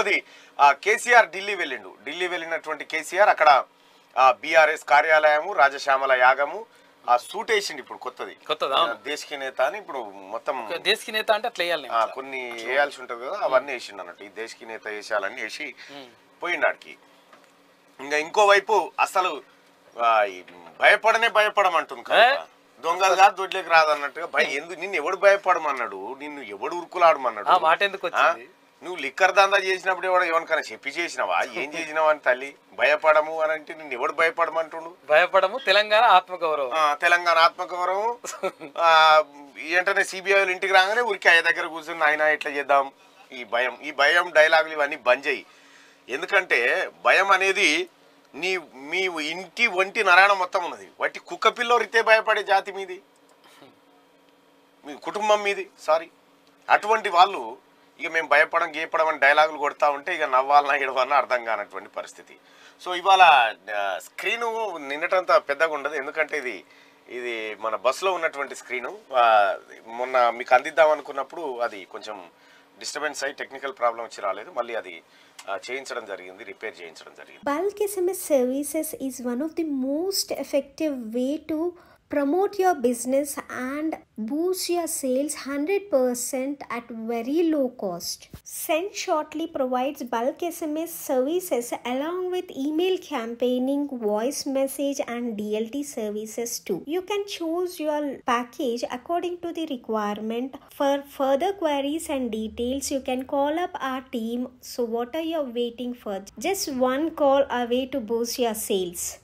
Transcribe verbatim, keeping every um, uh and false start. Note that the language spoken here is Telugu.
రెండోది కేసీఆర్ ఢిల్లీ వెళ్ళిండు. ఢిల్లీ వెళ్ళినటువంటి కేసీఆర్ అక్కడ బీఆర్ఎస్ కార్యాలయము, రాజశ్యామల యాగము, ఆ సూట్ వేసిండు ఇప్పుడు కొత్తది కొత్తదా దేశకి నేత అని. ఇప్పుడు మొత్తం దేశకి నేత అంటే అట్లా వేయాలి, కొన్ని వేయాల్సి ఉంటుంది కదా, అవన్నీ వేసిండు అన్నట్టు. ఈ దేశకి నేత వేసాలని వేసి పోయిండాడికి. ఇంకా ఇంకోవైపు అసలు భయపడనే భయపడమంటుంది కదా, దొంగలు కాదు దొడ్లేకి రాదన్నట్టుగా. భయ ఎందుకు నిన్ను ఎవడు భయపడమన్నాడు, నిన్ను ఎవడు ఉరుకులాడమన్నాడు, మాట ఎందుకు వచ్చింది? నువ్వు లిక్కర్ దందా చేసినప్పుడు ఎవడ ఎవరికైనా చెప్పి చేసినావా, ఏం చేసినావా అని తల్లి భయపడము అని అంటే నిన్ను ఎవడు భయపడమంటుండు? భయపడము తెలంగాణ ఆత్మగౌరవం, తెలంగాణ ఆత్మగౌరవం. వెంటనే సిబిఐ ఇంటికి రాగానే ఉరికి అయ్య దగ్గర కూర్చుని ఆయన ఇట్లా చేద్దాం. ఈ భయం ఈ భయం డైలాగులు ఇవన్నీ బంద్ చేయి. ఎందుకంటే భయం అనేది నీ మీ ఇంటి ఒంటి నరాయణ మొత్తం ఉన్నది. వాటి కుక్క పిల్ల రితే భయపడే జాతి మీది, మీ కుటుంబం మీది. సారీ, అటువంటి వాళ్ళు ఇక మేము భయపడం గీపడం అని డైలాగులు కొడతా ఉంటే ఇక నవ్వాలన్నా ఏడవాలన్నా అర్థం కానటువంటి పరిస్థితి. సో ఇవాళ స్క్రీను నిన్నటంతా పెద్దగా ఉండదు, ఎందుకంటే ఇది ఇది మన బస్సులో ఉన్నటువంటి స్క్రీను. మొన్న మీకు అందిద్దాం అనుకున్నప్పుడు అది కొంచెం డిస్టర్బెన్స్ అయ్యి టెక్నికల్ ప్రాబ్లం వచ్చి రాలేదు, మళ్ళీ అది చేయించడం జరిగింది, రిపేర్ చేయించడం జరిగింది. Bulk S M S services is one of the most effective way to promote your business and boost your sales one hundred percent at very low cost. Send Shortly provides bulk S M S services along with email campaigning, voice message and D L T services too. You can choose your package according to the requirement. For further queries and details, you can call up our team. So what are you waiting for? Just one call away to boost your sales.